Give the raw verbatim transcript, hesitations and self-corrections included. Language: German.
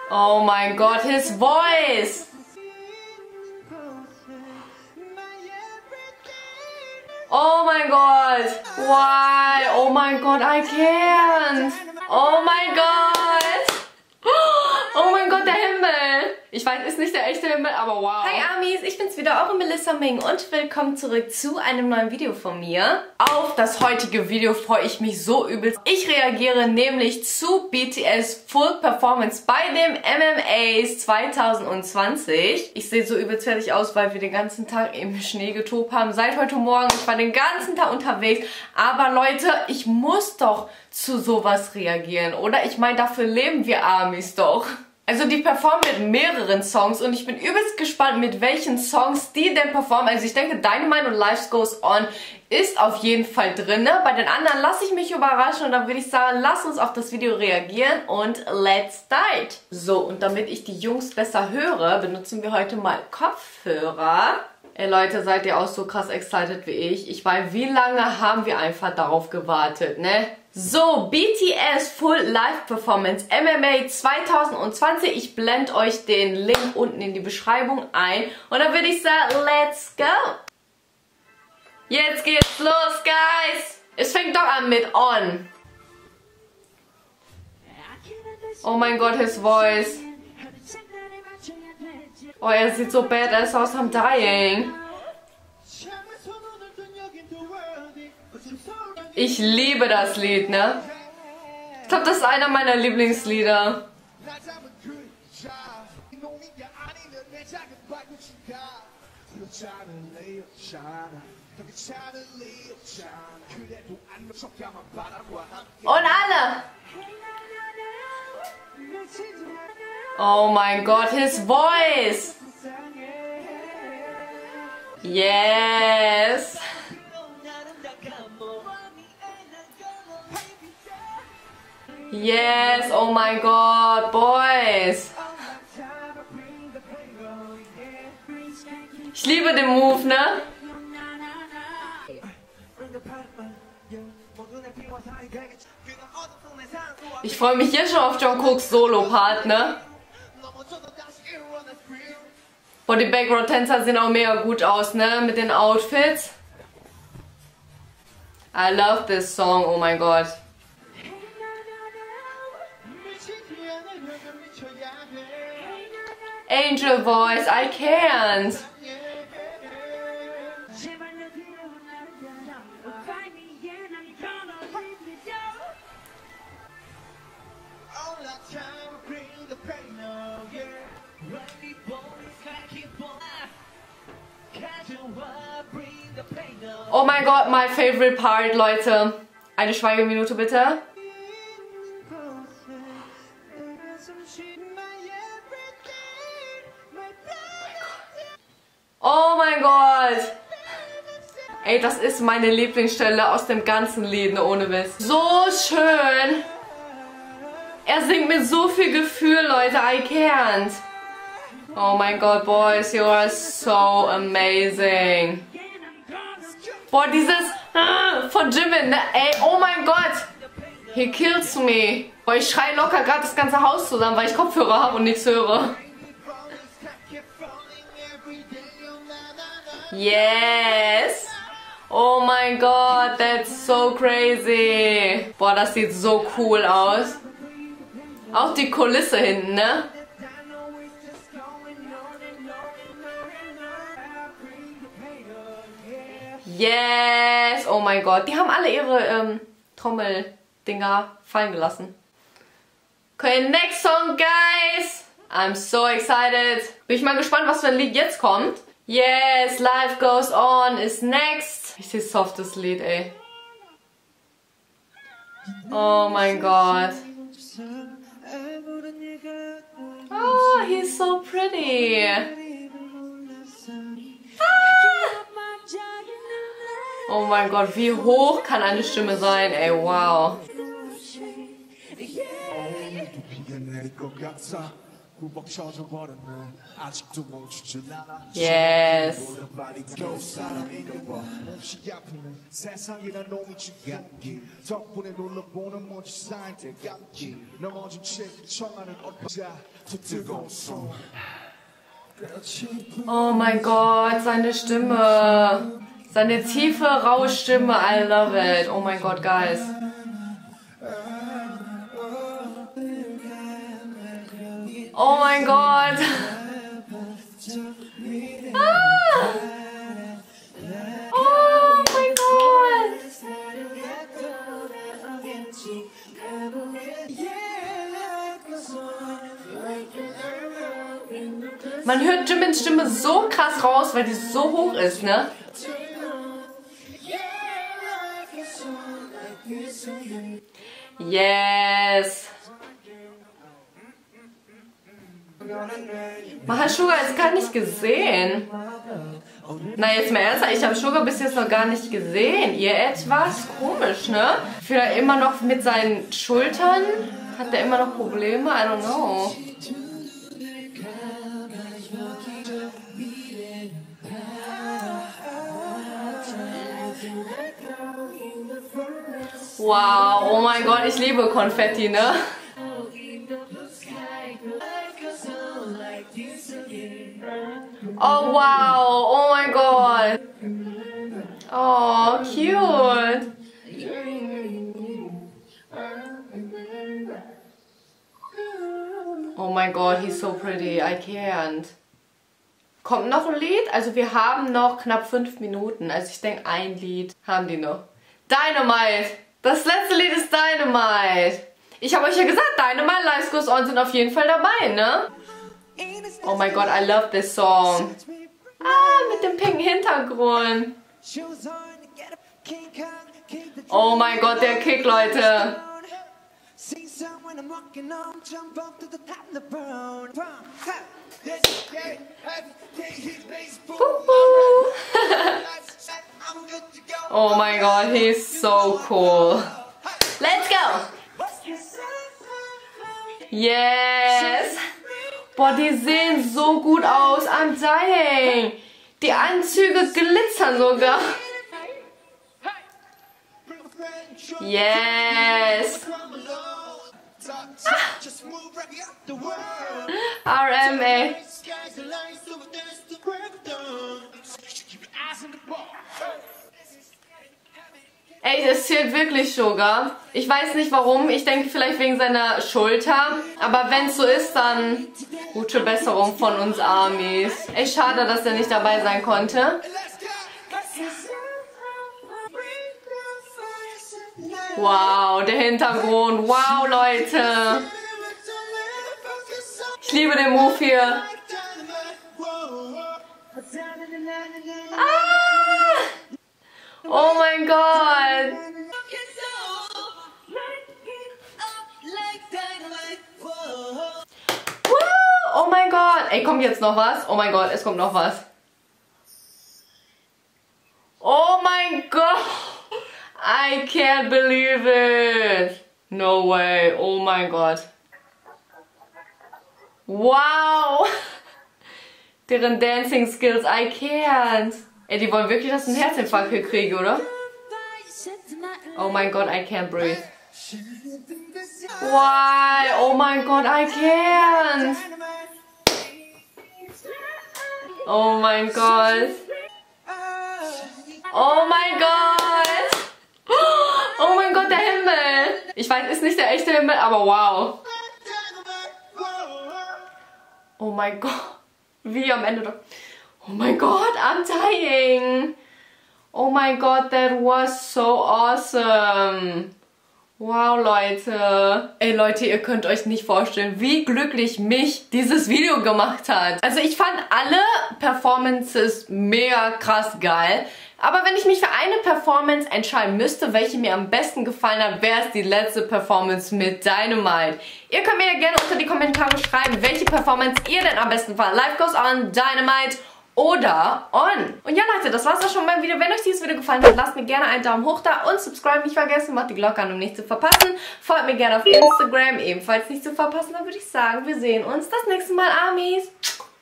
Oh mein Gott, his voice. Oh mein Gott. Why? Oh mein Gott, I can't. Oh mein Gott. Oh mein Gott, der Himmel. Ich weiß, ist nicht der echte Himmel, aber wow. Hi Amis, ich bin's wieder, eure Melissa Ming und willkommen zurück zu einem neuen Video von mir. Auf das heutige Video freue ich mich so übelst. Ich reagiere nämlich zu B T S Full Performance bei dem M M As zwanzig zwanzig. Ich sehe so übelst fertig aus, weil wir den ganzen Tag im Schnee getobt haben. Seit heute Morgen, ich war den ganzen Tag unterwegs. Aber Leute, ich muss doch zu sowas reagieren, oder? Ich meine, dafür leben wir Amis doch. Also die performen mit mehreren Songs und ich bin übelst gespannt, mit welchen Songs die denn performen. Also ich denke, Dynamite und Life Goes On ist auf jeden Fall drin. Bei den anderen lasse ich mich überraschen und dann würde ich sagen, lass uns auf das Video reagieren und let's start. So, und damit ich die Jungs besser höre, benutzen wir heute mal Kopfhörer. Ey Leute, seid ihr auch so krass excited wie ich? Ich weiß, wie lange haben wir einfach darauf gewartet, ne? So, B T S Full Live Performance M M A zwanzig zwanzig. Ich blende euch den Link unten in die Beschreibung ein. Und dann würde ich sagen, let's go! Jetzt geht's los, Guys! Es fängt doch an mit On. Oh mein Gott, his voice. Oh, er sieht so badass aus, I'm dying. Ich liebe das Lied, ne? Ich glaube, das ist einer meiner Lieblingslieder. Und alle! Oh mein Gott, his voice! Yes! Yes, oh mein Gott, Boys! Ich liebe den Move, ne? Ich freue mich jetzt schon auf Jungkooks Solo-Part, ne? Boah, die Background-Tänzer sehen auch mega gut aus, ne? Mit den Outfits. I love this song, oh mein Gott. Angel voice, I can't. Oh mein Gott, my favorite part, Leute. Eine Schweigeminute bitte. Oh mein Gott! Ey, das ist meine Lieblingsstelle aus dem ganzen Lied, ne, ohne Witz. So schön! Er singt mit so viel Gefühl, Leute, I can't. Oh mein Gott, Boys, you are so amazing. Boah, dieses äh, von Jimin, ne? Ey, oh mein Gott! He kills me. Boah, ich schreie locker gerade das ganze Haus zusammen, weil ich Kopfhörer habe und nichts höre. Yes! Oh mein Gott, that's so crazy! Boah, das sieht so cool aus. Auch die Kulisse hinten, ne? Yes! Oh mein Gott, die haben alle ihre ähm, Trommeldinger fallen gelassen. Okay, next song, guys! I'm so excited. Bin ich mal gespannt, was für ein Lied jetzt kommt. Yes, Life Goes On is next. Ich sehe softes Lied, ey. Oh mein Gott. Oh, he's so pretty. Ah. Oh mein Gott, wie hoch kann eine Stimme sein, ey, wow. Yes. Oh mein Gott, seine Stimme. Seine tiefe, raue Stimme. I love it. Oh mein Gott, guys. Oh mein Gott. Ah. Oh mein Gott. Man hört Jimins Stimme so krass raus, weil die so hoch ist, ne? Yes. Man hat Sugar jetzt gar nicht gesehen. Na, jetzt mal ernsthaft, ich habe Sugar bis jetzt noch gar nicht gesehen. Ihr etwas komisch, ne? Vielleicht immer noch mit seinen Schultern. Hat der immer noch Probleme? I don't know. Wow, oh mein Gott, ich liebe Konfetti, ne? Oh wow, oh mein Gott. Oh, cute. Oh mein Gott, he's so pretty, I can't. Kommt noch ein Lied? Also wir haben noch knapp fünf Minuten. Also ich denke, ein Lied haben die noch. Dynamite! Das letzte Lied ist Dynamite. Ich habe euch ja gesagt, Dynamite, Life Goes On sind auf jeden Fall dabei, ne? Oh mein Gott, I love this song. Ah, mit dem pinken Hintergrund. Oh mein Gott, der Kick, Leute. Oh mein Gott, he's so cool. Let's go. Yes. Boah, die sehen so gut aus. I'm dying. Die Anzüge glitzern sogar. Yes. Ah. R M A. Ey, das zählt wirklich Sugar. Ich weiß nicht warum. Ich denke vielleicht wegen seiner Schulter. Aber wenn es so ist, dann gute Besserung von uns Amis. Ey, schade, dass er nicht dabei sein konnte. Wow, der Hintergrund. Wow, Leute. Ich liebe den Move hier. Ah! Oh mein Gott. Oh mein Gott. Ey, kommt jetzt noch was? Oh mein Gott, es kommt noch was. Oh mein Gott. I can't believe it. No way. Oh mein Gott. Wow. Deren Dancing Skills. I can't. Ey, die wollen wirklich, dass ich einen Herzinfarkt hier kriege, oder? Oh mein Gott, I can't breathe. Why? Oh mein Gott, I can't. Oh mein Gott. Oh mein Gott. Oh mein Gott, der Himmel. Ich weiß, ist nicht der echte Himmel, aber wow. Oh mein Gott. Wie am Ende doch. Oh mein Gott, I'm dying. Oh mein Gott, that was so awesome. Wow, Leute. Ey, Leute, ihr könnt euch nicht vorstellen, wie glücklich mich dieses Video gemacht hat. Also ich fand alle Performances mega krass geil. Aber wenn ich mich für eine Performance entscheiden müsste, welche mir am besten gefallen hat, wäre es die letzte Performance mit Dynamite. Ihr könnt mir ja gerne unter die Kommentare schreiben, welche Performance ihr denn am besten fand. Life Goes On, Dynamite oder on. Und ja Leute, das war's auch schon beim Video. Wenn euch dieses Video gefallen hat, lasst mir gerne einen Daumen hoch da und subscribe nicht vergessen, macht die Glocke an, um nichts zu verpassen. Folgt mir gerne auf Instagram, ebenfalls nicht zu verpassen. Dann würde ich sagen, wir sehen uns das nächste Mal, Amis.